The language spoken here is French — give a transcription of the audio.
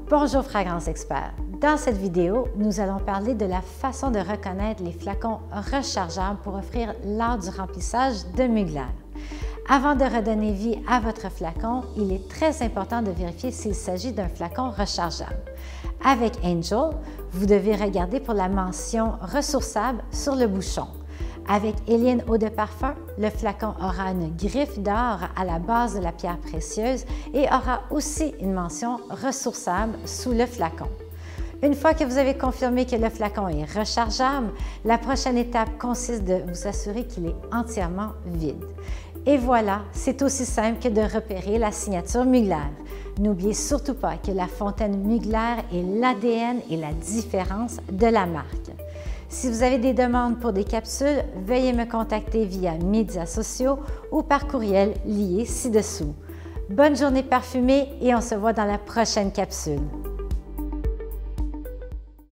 Bonjour Fragrance Expert. Dans cette vidéo, nous allons parler de la façon de reconnaître les flacons rechargeables pour offrir lors du remplissage de Mugler. Avant de redonner vie à votre flacon, il est très important de vérifier s'il s'agit d'un flacon rechargeable. Avec Angel, vous devez regarder pour la mention ressourçable sur le bouchon. Avec Alien Eau de Parfum, le flacon aura une griffe d'or à la base de la pierre précieuse et aura aussi une mention ressourçable sous le flacon. Une fois que vous avez confirmé que le flacon est rechargeable, la prochaine étape consiste de vous assurer qu'il est entièrement vide. Et voilà, c'est aussi simple que de repérer la signature Mugler. N'oubliez surtout pas que la fontaine Mugler est l'ADN et la différence de la marque. Si vous avez des demandes pour des capsules, veuillez me contacter via médias sociaux ou par courriel lié ci-dessous. Bonne journée parfumée et on se voit dans la prochaine capsule.